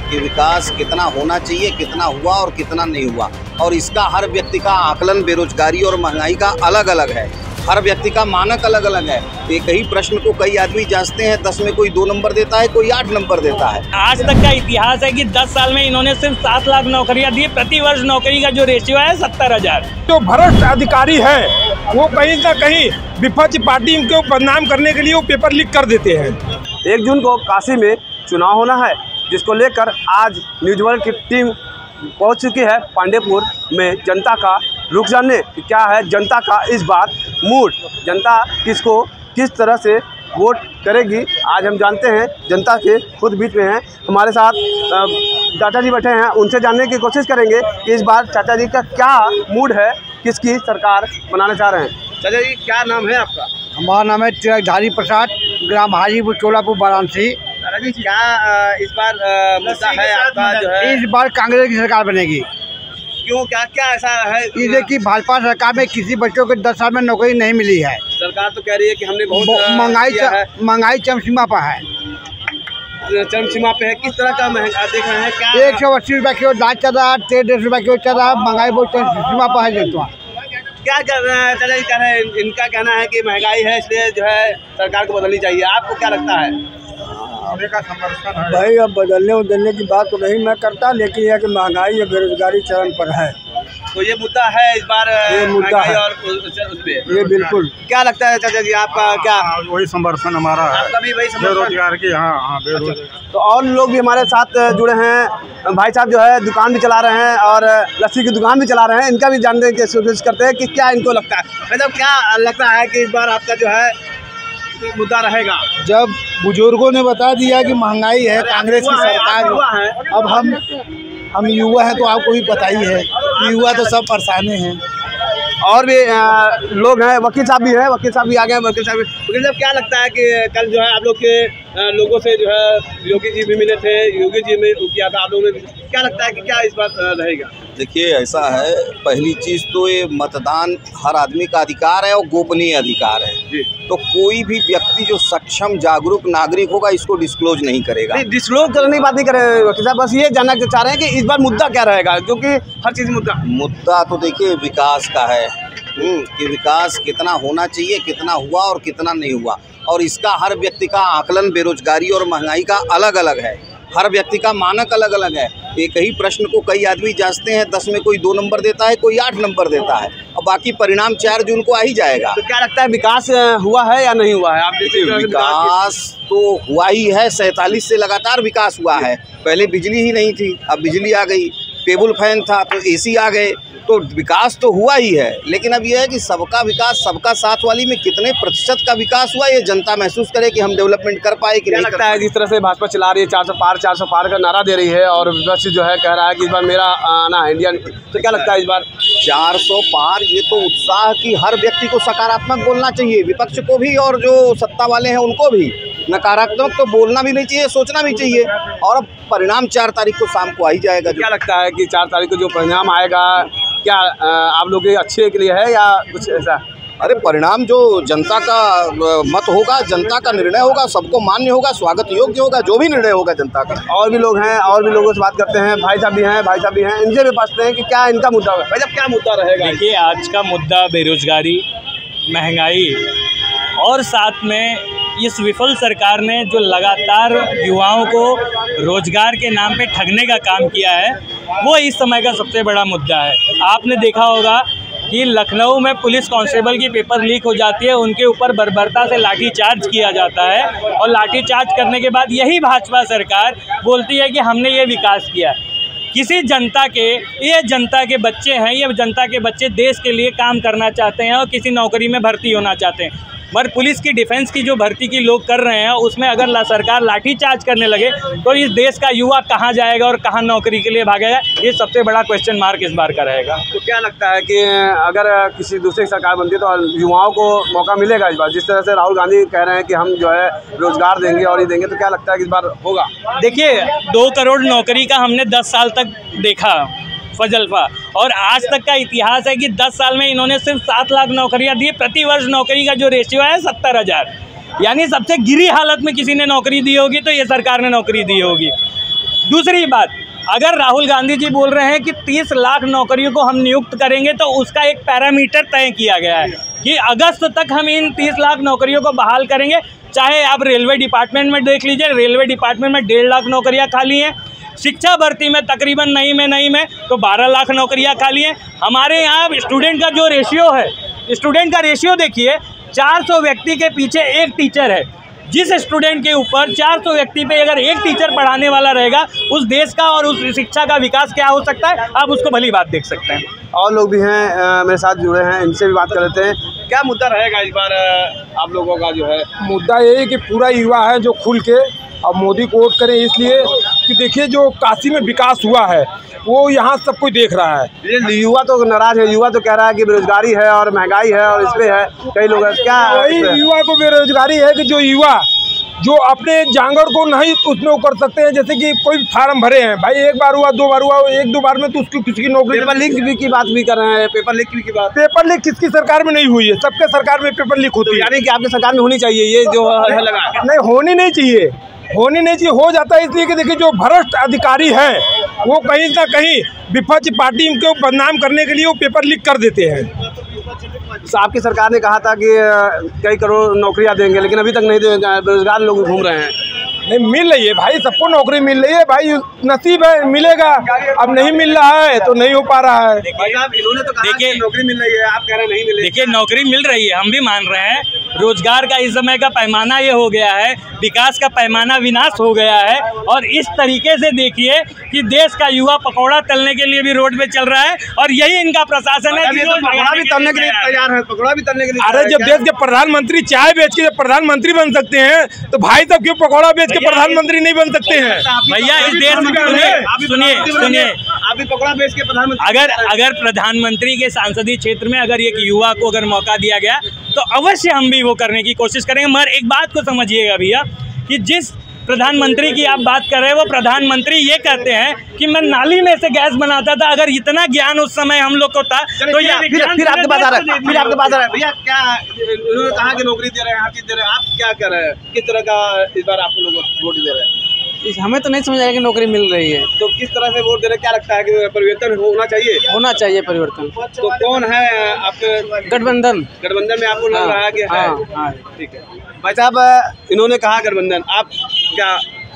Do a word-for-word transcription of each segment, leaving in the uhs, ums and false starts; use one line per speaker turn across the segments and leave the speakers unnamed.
कि विकास कितना होना चाहिए, कितना हुआ और कितना नहीं हुआ, और इसका हर व्यक्ति का आकलन बेरोजगारी और महंगाई का अलग अलग है। हर व्यक्ति का मानक अलग अलग है। एक ही प्रश्न को कई आदमी जांचते हैं, दस में कोई दो नंबर देता है, कोई आठ नंबर देता है।
आज तक का इतिहास है कि दस साल में इन्होंने सिर्फ सात लाख नौकरियां दी। प्रति वर्ष नौकरी का जो रेशियो है सत्तर हजार।
जो भ्रष्ट अधिकारी है वो कहीं ना कहीं विपक्ष पार्टी उनको बदनाम करने के लिए वो पेपर लीक कर देते हैं।
एक जून को काशी में चुनाव होना है, जिसको लेकर आज न्यूज वर्ल्ड की टीम पहुंच चुकी है पांडेपुर में जनता का रुख जानने कि क्या है जनता का इस बार मूड, जनता किसको किस तरह से वोट करेगी। आज हम जानते हैं, जनता के खुद बीच में हैं, हमारे साथ चाचा जी बैठे हैं, उनसे जानने की कोशिश करेंगे कि इस बार चाचा जी का क्या मूड है, किसकी सरकार बनाना चाह रहे हैं। चाचा जी क्या नाम है आपका?
हमारा नाम है तिलकधारी प्रसाद, ग्राम हाजीपुर चोलापुर वाराणसी।
चाचा जी क्या इस बार मुद्दा है आपका जो है?
इस बार कांग्रेस की सरकार बनेगी।
क्यों, क्या क्या ऐसा है?
ये देखिए भाजपा सरकार में किसी बच्चों को दस साल में नौकरी नहीं मिली है।
सरकार तो कह रही है कि हमने बहुत
महंगाई महंगाई चरम सीमा पर है,
चरम सीमा पे है। किस तरह का महंगा देख रहे हैं? क्या
एक सौ अस्सी रुपये किलो दाल चल रहा है, तेरह डेढ़ रुपये किलो चल रहा है। महंगाई बहुत चरम सीमा पर है। देखो
क्या कर रहे हैं चाचा जी? कह रहे हैं, इनका कहना है कि महंगाई है इसलिए जो है सरकार को बदलनी चाहिए। आपको क्या लगता है?
भाई अब बदलने उदलने की बात तो नहीं मैं करता, लेकिन यह कि महंगाई या बेरोजगारी चरम पर है।
तो ये मुद्दा है इस बार,
ये मुद्दा है
और उसपे
ये बिल्कुल।
क्या लगता है चाचा जी आपका? क्या
वही समर्थन हमारा है,
आपका भी वही
बेरोजगार की। हाँ हाँ बेरोजगार।
तो और लोग भी हमारे साथ जुड़े हैं। भाई साहब जो है दुकान भी चला रहे हैं और लस्सी की दुकान भी चला रहे हैं, इनका भी जानने की कोशिश करते हैं कि क्या इनको लगता है। मतलब क्या लगता है कि इस बार आपका जो है मुद्दा रहेगा?
जब बुजुर्गों ने बता दिया कि महंगाई है, कांग्रेस की सरकार है, अब हम हम युवा हैं तो आपको भी पता ही है, युवा तो सब परेशाने हैं।
और भी आ, लोग हैं, वकील साहब भी हैं, वकील साहब भी आ गए। वकील साहब वकील साहब क्या लगता है कि कल जो है आप लोग के आ, लोगों से जो है योगी जी भी मिले थे, योगी जी में किया था आप लोगों ने, क्या लगता है कि क्या इस बार रहेगा?
देखिए ऐसा है, पहली चीज़ तो ये मतदान हर आदमी का अधिकार है और गोपनीय अधिकार है जी। तो कोई भी व्यक्ति जो सक्षम जागरूक नागरिक होगा इसको डिस्क्लोज नहीं करेगा।
नहीं, डिस्क्लोज करने की बात नहीं कर रहे वकील साहब, बस ये जानना चाह रहे हैं कि इस बार मुद्दा क्या रहेगा, क्योंकि हर चीज़ मुद्दा
मुद्दा तो देखिए विकास का है कि विकास कितना होना चाहिए, कितना हुआ और कितना नहीं हुआ, और इसका हर व्यक्ति का आकलन बेरोजगारी और महंगाई का अलग अलग है। हर व्यक्ति का मानक अलग अलग है। एक ही प्रश्न को कई आदमी जांचते हैं, दस में कोई दो नंबर देता है, कोई आठ नंबर देता है, और बाकी परिणाम चार जून को आ ही जाएगा।
तो क्या लगता है विकास हुआ है या नहीं हुआ है? आप देखिए
विकास तो हुआ ही है, सैंतालीस से लगातार विकास हुआ है। पहले बिजली ही नहीं थी, अब बिजली आ गई, टेबल फैन था तो एसी आ गए, तो विकास तो हुआ ही है। लेकिन अब यह है कि सबका विकास सबका साथ वाली में कितने प्रतिशत का विकास हुआ, ये जनता महसूस करे कि हम डेवलपमेंट कर पाए कि नहीं।
लगता है जिस तरह से भाजपा चला रही है, चार सौ पार चार सौ पार का नारा दे रही है, और विपक्ष जो है कह रहा है कि इस बार मेरा आना है इंडिया, तो क्या लगता है इस बार
चार सौ पार? ये तो उत्साह की हर व्यक्ति को सकारात्मक बोलना चाहिए, विपक्ष को भी और जो सत्ता वाले हैं उनको भी। नकारात्मक तो बोलना भी नहीं चाहिए, सोचना भी चाहिए। और अब परिणाम चार तारीख को शाम को आ ही जाएगा।
क्या लगता है कि चार तारीख को जो परिणाम आएगा क्या आप लोग के अच्छे के लिए है या कुछ ऐसा?
अरे परिणाम जो जनता का मत होगा, जनता का निर्णय होगा, सबको मान्य होगा, स्वागत योग्य होगा, जो भी निर्णय होगा जनता का।
और भी लोग हैं, और भी लोगों से बात करते हैं। भाई साहब भी हैं, भाई साहब भी हैं, इनसे भी पूछते हैं कि क्या इनका मुद्दा होगा। भाई साहब क्या मुद्दा रहेगा?
देखिए आज का मुद्दा बेरोजगारी, महंगाई, और साथ में इस विफल सरकार ने जो लगातार युवाओं को रोजगार के नाम पे ठगने का काम किया है, वो इस समय का सबसे बड़ा मुद्दा है। आपने देखा होगा कि लखनऊ में पुलिस कांस्टेबल की पेपर लीक हो जाती है, उनके ऊपर बर्बरता से लाठीचार्ज किया जाता है, और लाठीचार्ज करने के बाद यही भाजपा सरकार बोलती है कि हमने ये विकास किया। किसी जनता के, ये जनता के बच्चे हैं, ये जनता के बच्चे देश के लिए काम करना चाहते हैं और किसी नौकरी में भर्ती होना चाहते हैं। पर पुलिस की डिफेंस की जो भर्ती की लोग कर रहे हैं, उसमें अगर ला सरकार लाठीचार्ज करने लगे तो इस देश का युवा कहाँ जाएगा और कहाँ नौकरी के लिए भागेगा, ये सबसे बड़ा क्वेश्चन मार्क इस बार का रहेगा।
तो क्या लगता है कि अगर किसी दूसरी सरकार बनती है तो युवाओं को मौका मिलेगा इस बार? जिस तरह से राहुल गांधी कह रहे हैं कि हम जो है रोजगार देंगे और ये देंगे, तो क्या लगता है कि इस बार होगा?
देखिए दो करोड़ नौकरी का हमने दस साल तक देखा फजलफा, और आज तक का इतिहास है कि दस साल में इन्होंने सिर्फ सात लाख नौकरियां दी। प्रति वर्ष नौकरी का जो रेशियो है सत्तर हजार, यानी सबसे गिरी हालत में किसी ने नौकरी दी होगी तो ये सरकार ने नौकरी दी होगी। दूसरी बात, अगर राहुल गांधी जी बोल रहे हैं कि तीस लाख नौकरियों को हम नियुक्त करेंगे, तो उसका एक पैरामीटर तय किया गया है कि अगस्त तक हम इन तीस लाख नौकरियों को बहाल करेंगे। चाहे आप रेलवे डिपार्टमेंट में देख लीजिए, रेलवे डिपार्टमेंट में डेढ़ लाख नौकरियां खाली हैं। शिक्षा भर्ती में तकरीबन नहीं में नहीं में तो बारह लाख नौकरियां खाली हैं। हमारे यहाँ स्टूडेंट का जो रेशियो है, स्टूडेंट का रेशियो देखिए, चार सौ व्यक्ति के पीछे एक टीचर है। जिस स्टूडेंट के ऊपर चार सौ व्यक्ति पे अगर एक टीचर पढ़ाने वाला रहेगा, उस देश का और उस शिक्षा का विकास क्या हो सकता है, आप उसको भली बात देख सकते हैं।
और लोग भी हैं अ, मेरे साथ जुड़े हैं, इनसे भी बात कर लेते हैं। क्या मुद्दा रहेगा इस बार अ, आप लोगों का जो है?
मुद्दा ये है कि पूरा युवा है जो खुल के अब मोदी को वोट करें, इसलिए कि देखिए जो काशी में विकास हुआ है वो यहाँ सब कोई देख रहा है।
ये युवा तो नाराज है, युवा तो कह रहा है कि बेरोजगारी है और महंगाई है और इस पे है, कई लोग हैं। क्या
वही युवा को बेरोजगारी है कि जो युवा जो अपने जांगर को नहीं उसमें वो कर सकते हैं, जैसे कि कोई फार्म भरे हैं, भाई एक बार हुआ, दो बार हुआ, एक दो बार में तो उसकी किसी की नौकरी।
पेपर लीक भी की बात भी कर रहे हैं, पेपर लीक की बात।
पेपर लीक किसकी सरकार में नहीं हुई है? सबके सरकार में पेपर लीक होती है।
यानी कि आपकी सरकार में होनी चाहिए ये जो है लगा?
नहीं, होनी नहीं चाहिए, होनी नहीं चाहिए। हो जाता है इसलिए कि देखिए जो भ्रष्ट अधिकारी है वो कहीं ना कहीं विपक्ष पार्टी को बदनाम करने के लिए वो पेपर लीक कर देते हैं।
आपकी सरकार ने कहा था कि कई करोड़ नौकरियां देंगे, लेकिन अभी तक नहीं देंगे, बेरोजगार लोग घूम रहे हैं।
नहीं मिल रही है भाई, सबको नौकरी मिल रही है भाई, नसीब है मिलेगा, अब नहीं मिल रहा है तो नहीं हो पा रहा है।
इन्होंने तो कहा कि नौकरी मिल रही है, आप कह रहे हैं नहीं मिल रही।
देखिए नौकरी मिल रही है, हम भी मान रहे हैं। रोजगार का इस समय का पैमाना ये हो गया है, विकास का पैमाना विनाश हो गया है। और इस तरीके से देखिए कि देश का युवा पकौड़ा तलने के लिए भी रोड पे चल रहा है, और यही इनका प्रशासन है कि
पकौड़ा भी तलने के लिए तैयार है, पकौड़ा भी तलने के लिए।
अरे जब देश के प्रधानमंत्री चाय बेच के जब प्रधानमंत्री बन सकते हैं तो भाई तब क्यों पकौड़ा बेच के प्रधानमंत्री नहीं बन सकते हैं?
भैया इस देश में सुनिए सुनिए
आप भी पकौड़ा बेच के प्रधानमंत्री।
अगर अगर प्रधानमंत्री के सांसदीय क्षेत्र में अगर एक युवा को अगर मौका दिया गया तो अवश्य हम भी वो करने की कोशिश करेंगे। मगर एक बात को समझिएगा भैया कि जिस प्रधानमंत्री की आप बात कर रहे हैं वो प्रधानमंत्री ये कहते हैं कि मैं नाली में से गैस बनाता था। अगर इतना ज्ञान उस समय हम लोग को था तो ये
फिर फिर आपके पास आ रहा है, फिर आपके पास आ रहा है। भैया क्या उन्होंने कहा कि नौकरी दे रहे हैं, हर चीज दे रहे हैं, आप क्या कर रहे हैं? किस तरह का इस बार आप लोग वोट दे रहे हैं?
हमें तो नहीं समझ आया कि नौकरी मिल रही है,
तो किस तरह से वोट दे रहे हैं? क्या लगता है कि परिवर्तन होना चाहिए?
होना चाहिए परिवर्तन।
तो कौन है आपके
गठबंधन?
गठबंधन में आपको लग रहा है कि है?
हाँ, हाँ।
ठीक है भाई साहब, इन्होंने कहा गठबंधन, आप क्या?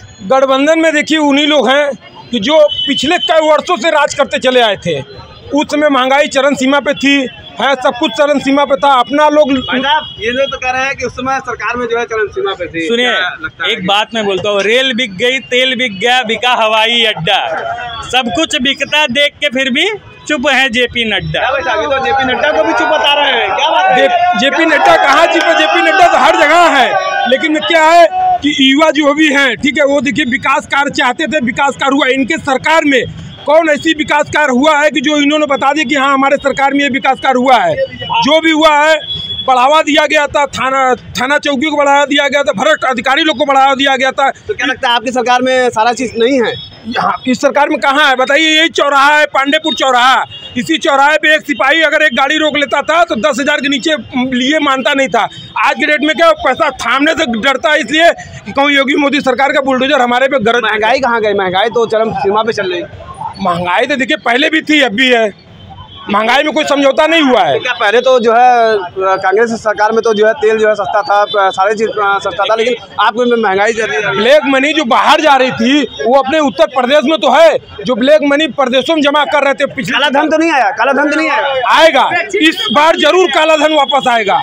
गठबंधन में देखिए उन्हीं लोग हैं कि जो पिछले कई वर्षों से राज करते चले आए थे। उस समय महंगाई चरम सीमा पे थी, है सब कुछ चरम सीमा पे था। अपना लोग
ये लोग तो कह रहे हैं कि उस समय सरकार में जो है चरम सीमा पे थी।
सुनिए एक बात मैं बोलता हूँ, रेल बिक गई, तेल बिक गया, बिका हवाई अड्डा, सब कुछ बिकता देख के फिर भी चुप है जेपी नड्डा।
तो जेपी नड्डा को भी चुप बता रहे हैं, क्या बात है?
जेपी नड्डा कहाँ चुप है? जेपी नड्डा तो हर जगह है, लेकिन क्या है कि युवा जो भी हैं, ठीक है, वो देखिए विकास कार्य चाहते थे, विकास कार्य हुआ। इनके सरकार में कौन ऐसी विकास कार्य हुआ है कि जो इन्होंने बता दिया कि हाँ हमारे सरकार में ये विकास कार्य हुआ है? जो भी हुआ है बढ़ावा दिया गया था, थाना थाना चौकी को बढ़ावा दिया गया था, भ्रष्ट अधिकारी लोग को बढ़ावा दिया गया था।
तो क्या लगता है आपकी सरकार में सारा चीज़ नहीं है?
यहाँ इस सरकार में कहाँ है बताइए? यही चौराहा है, पांडेपुर चौराहा। इसी चौराहे पे एक सिपाही अगर एक गाड़ी रोक लेता था तो दस हजार के नीचे लिए मानता नहीं था। आज के डेट में क्या पैसा थामने से डरता है, इसलिए कि कहूँ योगी मोदी सरकार का बुलडोजर हमारे पे गरज।
महंगाई कहाँ गई? महंगाई तो चरम सीमा पे चल रही।
महंगाई तो देखिए पहले भी थी, अब भी है। महंगाई में कोई समझौता नहीं हुआ है।
क्या पहले तो जो है कांग्रेस सरकार में तो जो है तेल जो है सस्ता था, सारे चीज सस्ता था, लेकिन आपको महंगाई चल रही है।
ब्लैक मनी जो बाहर जा रही थी वो अपने उत्तर प्रदेश में तो है, जो ब्लैक मनी प्रदेशों में जमा कर रहे थे। पिछले
काला धन तो नहीं आया? काला धन तो नहीं आया?
आएगा इस बार जरूर, काला धन वापस आएगा।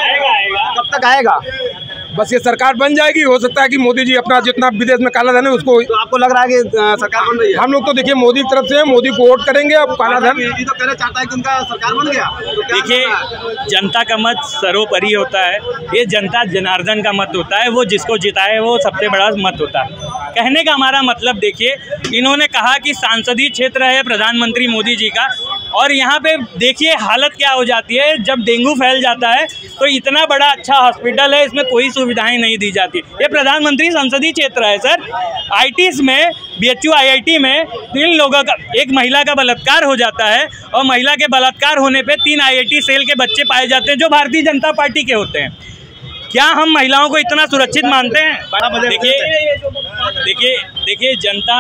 कब तक आएगा?
बस ये सरकार बन जाएगी, हो सकता है कि मोदी जी अपना जितना विदेश में काला धन है उसको।
तो आपको लग रहा है कि सरकार बन रही है?
हम लोग तो देखिए मोदी की तरफ से, मोदी को वोट करेंगे। अब काला धन
ये तो कहना चाहता है कि उनका सरकार बन गया। तो
देखिए जनता का मत सर्वोपरि होता है, ये जनता जनार्दन का मत होता है, वो जिसको जिताए वो सबसे बड़ा मत होता है। कहने का हमारा मतलब देखिए, इन्होंने कहा कि सांसदीय क्षेत्र है प्रधानमंत्री मोदी जी का, और यहाँ पे देखिए हालत क्या हो जाती है। जब डेंगू फैल जाता है तो इतना बड़ा अच्छा हॉस्पिटल है, इसमें कोई सुविधाएं नहीं दी जाती। ये प्रधानमंत्री संसदीय क्षेत्र है सर। आईटीज में, बीएचयू आईआईटी में तीन लोगों का, एक महिला का बलात्कार हो जाता है, और महिला के बलात्कार होने पे तीन आईआईटी सेल के बच्चे पाए जाते हैं जो भारतीय जनता पार्टी के होते हैं। क्या हम महिलाओं को इतना सुरक्षित मानते हैं? देखिए देखिए देखिए जनता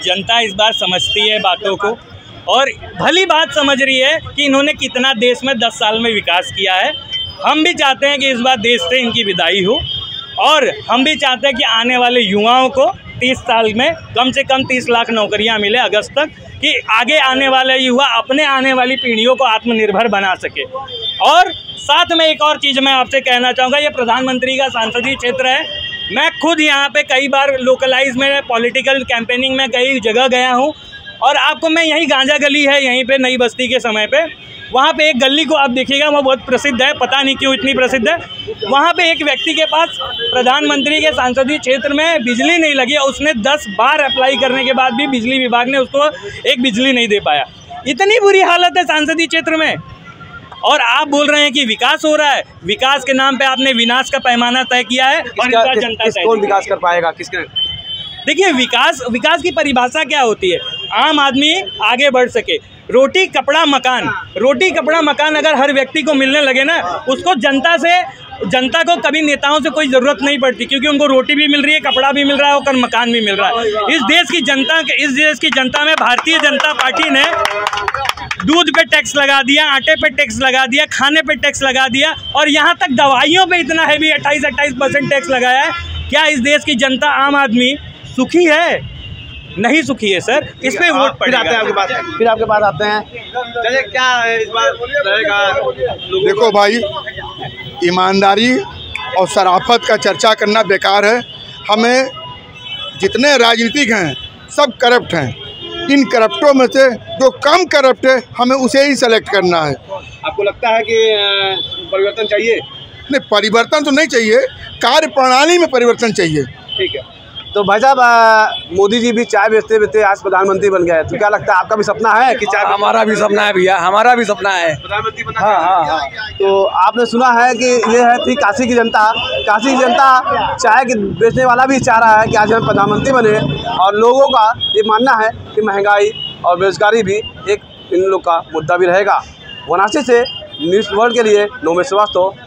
जनता इस बार समझती है बातों को और भली बात समझ रही है कि इन्होंने कितना देश में दस साल में विकास किया है। हम भी चाहते हैं कि इस बार देश से इनकी विदाई हो और हम भी चाहते हैं कि आने वाले युवाओं को तीस साल में कम से कम तीस लाख नौकरियां मिले अगस्त तक, कि आगे आने वाले युवा अपने आने वाली पीढ़ियों को आत्मनिर्भर बना सके। और साथ में एक और चीज़ मैं आपसे कहना चाहूँगा, ये प्रधानमंत्री का संसदीय क्षेत्र है। मैं खुद यहाँ पे कई बार लोकलाइज में पॉलिटिकल कैंपेनिंग में कई जगह गया हूँ और आपको मैं यहीं गांजा गली है, यहीं पे नई बस्ती के समय पे, वहाँ पे एक गली को आप देखिएगा, वो बहुत प्रसिद्ध है, पता नहीं क्यों इतनी प्रसिद्ध है। वहाँ पे एक व्यक्ति के पास प्रधानमंत्री के संसदीय क्षेत्र में बिजली नहीं लगी, उसने दस बार अप्लाई करने के बाद भी बिजली विभाग ने उसको एक बिजली नहीं दे पाया। इतनी बुरी हालत है संसदीय क्षेत्र में और आप बोल रहे हैं कि विकास हो रहा है। विकास के नाम पे आपने विनाश का पैमाना तय किया है और इस बार जनता
किस, कौन विकास कर पाएगा, किसके?
देखिए, विकास विकास की परिभाषा क्या होती है? आम आदमी आगे बढ़ सके, रोटी कपड़ा मकान, रोटी कपड़ा मकान अगर हर व्यक्ति को मिलने लगे ना, उसको जनता से जनता को कभी नेताओं से कोई ज़रूरत नहीं पड़ती, क्योंकि उनको रोटी भी मिल रही है, कपड़ा भी मिल रहा है और मकान भी मिल रहा है। इस देश की जनता इस देश की जनता में भारतीय जनता पार्टी ने दूध पे टैक्स लगा दिया, आटे पे टैक्स लगा दिया, खाने पे टैक्स लगा दिया और यहाँ तक दवाइयों पे इतना हैवी अट्ठाईस अट्ठाईस परसेंट टैक्स लगाया है। क्या इस देश की जनता, आम आदमी सुखी है? नहीं सुखी है सर। इस पे वोट पड़ेगा।
फिर आते हैं आपके पास फिर आपके पास आते हैं चलिए, क्या इस बार रहेगा?
देखो भाई, ईमानदारी और शराफत का चर्चा करना बेकार है। हमें जितने राजनीतिक हैं सब करप्ट हैं। इन करप्टों में से जो कम करप्ट है हमें उसे ही सेलेक्ट करना है।
आपको लगता है कि परिवर्तन चाहिए?
नहीं, परिवर्तन तो नहीं चाहिए, कार्य प्रणाली में परिवर्तन चाहिए।
ठीक है, तो भाई साहब, मोदी जी भी चाय बेचते बेचते आज प्रधानमंत्री बन गए, तो क्या लगता है आपका भी सपना है कि चाय?
हमारा भी सपना है भैया, हमारा भी सपना है
प्रधानमंत्री बनना। हाँ हाँ हाँ। तो आपने सुना है कि ये है थी काशी की जनता। काशी की जनता चाय के बेचने वाला भी चाह रहा है कि आज हम प्रधानमंत्री बने और लोगों का ये मानना है कि महंगाई और बेरोजगारी भी एक इन लोग का मुद्दा भी रहेगा। वाराणसी से न्यूज़ वर्ल्ड के लिए नोमेश श्रीवास्तव,